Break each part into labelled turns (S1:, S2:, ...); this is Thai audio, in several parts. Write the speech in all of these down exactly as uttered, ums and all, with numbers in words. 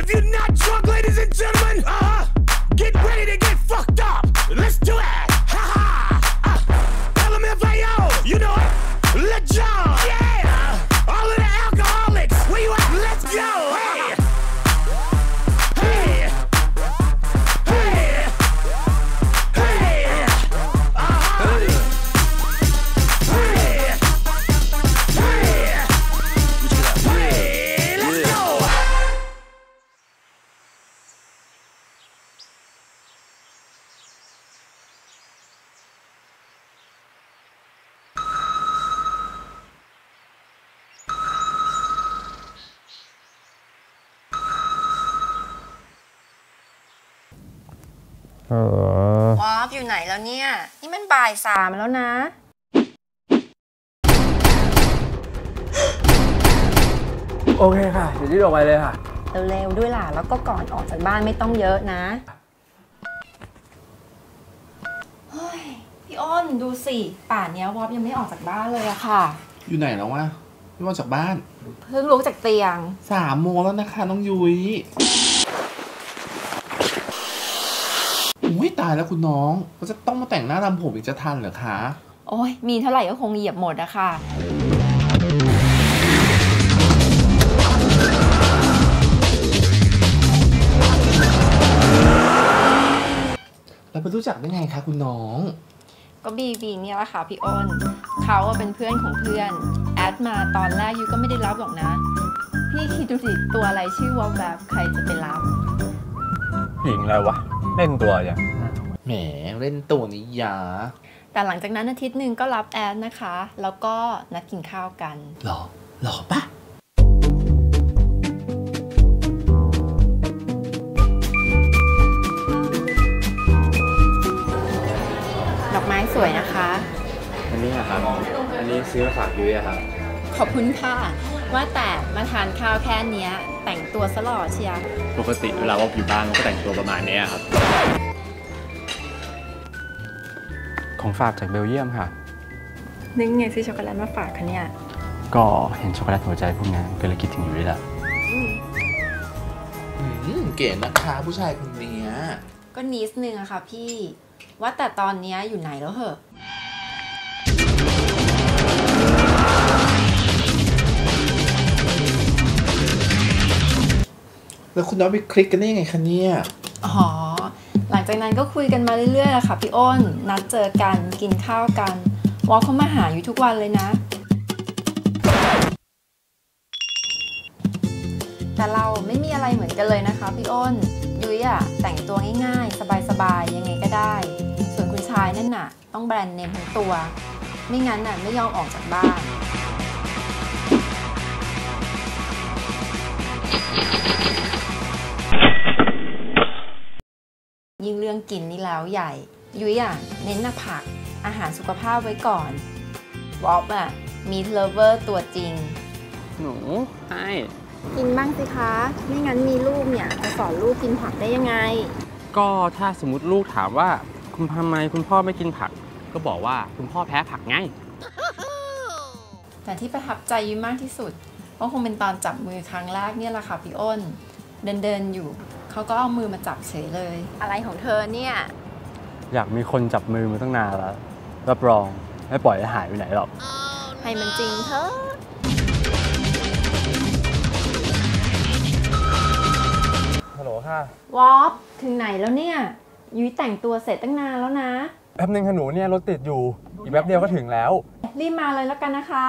S1: If you're not drunk, ladies and gentlemen, uh, get ready to get fucked up. Let's do it. Ha ha. Uh, L M F A O, you know it. Let's go. Yeah. All of the alcoholics, where you at? Let's go. Hey. Hey. Hey. Hey. Uh-huh. Hey. Hey. Hey. Let's go.
S2: ออ
S3: วอฟอยู่ไหนแล้วเนี่ยนี่มันบ่ายสามแล้วนะ
S2: โอเคค่ะเดี๋ยวรีบออกไปเลยค่ะ
S3: เร็วๆด้วยล่ะแล้วก็ก่อนออกจากบ้านไม่ต้องเยอะนะเฮ้ยพี่อ้นดูสิป่านนี้วอฟยังไม่ออกจากบ้านเลยอะค่ะ
S4: อยู่ไหนแล้ววะไม่ออกจากบ้าน
S3: เพิ่งลุกจากเตียง
S4: สามโมงแล้วนะคะน้องยุ้ยอุ้ยตายแล้วคุณน้องเขาจะต้องมาแต่งหน้าทำผมอีกจะทันเหรอคะ
S3: โอ้ยมีเท่าไหร่ก็คงเหยียบหมดอะค่ะ
S4: เราไปรู้จักได้ไงคะคุณน้อง
S3: ก็บีบีเนี่ยแหละค่ะพี่อ้นเขาเป็นเพื่อนของเพื่อนแอดมาตอนแรกยูก็ไม่ได้รับหรอกนะพี่คิดดูสิตัวอะไรชื่อว่าแบบใครจะไปรับ
S2: หญิงอะไรวะเล่นตัวอย่าง
S4: แหมเล่นตัวนี้ยา
S3: แต่หลังจากนั้นอาทิตย์หนึ่งก็รับแอดนะคะแล้วก็นัดกินข้าวกัน
S4: หรอหรอปะ
S3: ดอกไม้สวยนะคะ
S2: อันนี้นะครับอันนี้ซื้อมาฝากยุ้ยครับ
S3: ขอบคุณค่ะว่าแต่มาทานข้าวแค่นี้แต่งตัวสลอเชีย
S2: ปกติเวลาว่าอยู่บ้านก็แต่งตัวประมาณนี้ครับของฝากจากเบลเยียมค่ะ
S3: นึกไงซื้อช็อกโกแลตมาฝากคะเนี่ย
S2: ก็เห็นช็อกโกแลตหัวใจพวกนี้ก็เลยคิดถึงยุ้ยละ
S4: เก๋นะคะผู้ชายคนนี้
S3: ก็นิดนึงอะค่ะพี่ว่าแต่ตอนนี้อยู่ไหนแล้วเหรอ
S4: แล้วคุณน้องไปคลิกกันได้ยังไงคะเนี่ย
S3: อ๋อหลังจากนั้นก็คุยกันมาเรื่อยๆแหละค่ะพี่อ้นนัดเจอกันกินข้าวกันวอลเขามาหาอยู่ทุกวันเลยนะแต่เราไม่มีอะไรเหมือนกันเลยนะคะพี่อ้นยุ้ยอะแต่งตัวง่ายๆสบายๆยังไงก็ได้ส่วนคุณชายนั่นน่ะต้องแบรนด์เนมทั้งตัวไม่งั้นน่ะไม่ยอมออกจากบ้านยิ่งเรื่องกินนี่แล้วใหญ่ยุ้ยอ่ะเน้นหน้าผักอาหารสุขภาพไว้ก่อนวอฟอ่ะมีเลเวอร์ตัวจริง
S2: หนูให้
S3: กินบ้างสิคะไม่งั้นมีลูกเนี่ยจะสอนลูกกินผักได้ยังไง
S2: ก็ถ้าสมมติลูกถามว่าคุณทำไมคุณพ่อไม่กินผักก็บอกว่าคุณพ่อแพ้ผักไง
S3: แต่ที่ประทับใจยุ้ยมากที่สุดก็คงเป็นตอนจับมือครั้งแรกเนี่ยแหละค่ะพี่อ้นเดินเดินอยู่เขาก็เอามือมาจับเฉยเลยอะไรของเธอเนี่ย
S2: อยากมีคนจับมือมาตั้งนานแล้วรับรองไม่ปล่อยให้หายไปไหนหรอก
S3: ให้มันจริงเถอะ
S2: ฮัลโหลค่ะ
S3: วอฟถึงไหนแล้วเนี่ยยุ้ยแต่งตัวเสร็จตั้งนานแล้วนะ
S2: แป๊บนึงค่ะหนูเนี่ยรถติดอยู่อีกแป๊บเดียวก็ถึงแล้ว
S3: รีบมาเลยแล้วกันนะคะ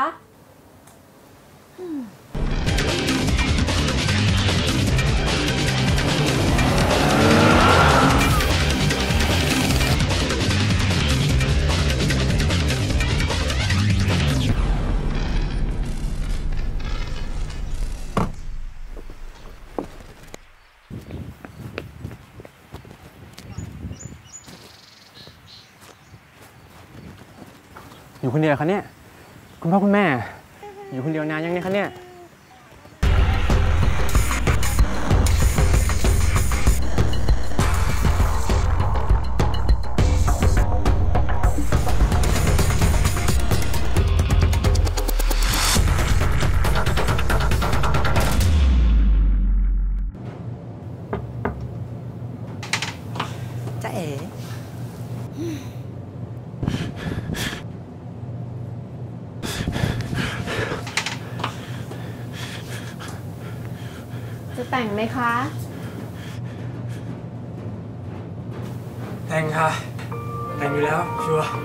S2: อยู่คนเดียวคะเนี่ยคุณพ่อคุณแม่อยู่คนเดียวนานยังเนี่ยคะเนี่ย
S3: จะแต่งไหมคะ
S5: แต่งค่ะ แต่งอยู่แล้วชัวร์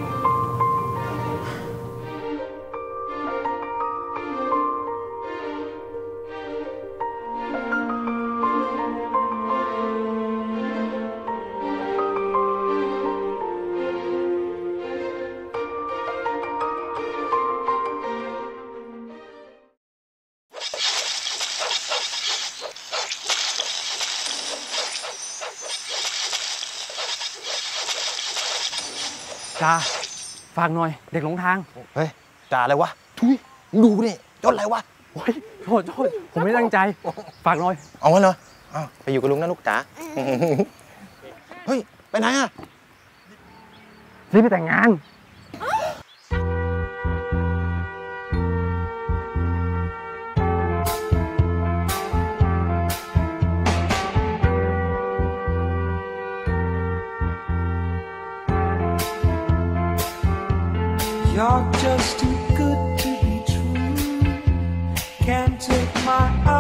S2: จ้าฝากหน่อยเด็กหลงทาง
S6: เฮ้ยจ่าอะไรวะ ทุยดูนี่ยศอะไรวะ
S2: โอ้ยโทษโทษผมไม่ตั้งใจฝากหน่อย
S6: เอางั้นเหรออ้าวไปอยู่กับลุงนะลูกจ๋า เฮ้ย ไปไหนอ่ะ
S2: รีบไปแต่งงาน
S7: You're just too good to be true. Can't take my eyes